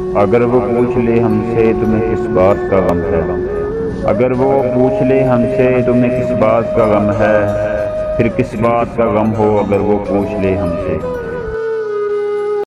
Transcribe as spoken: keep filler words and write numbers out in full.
अगर वो पूछ ले हमसे तुम्हें किस बात का गम है। अगर वो पूछ ले हमसे तुम्हें किस बात का गम है, फिर किस बात का गम हो अगर वो पूछ ले हमसे।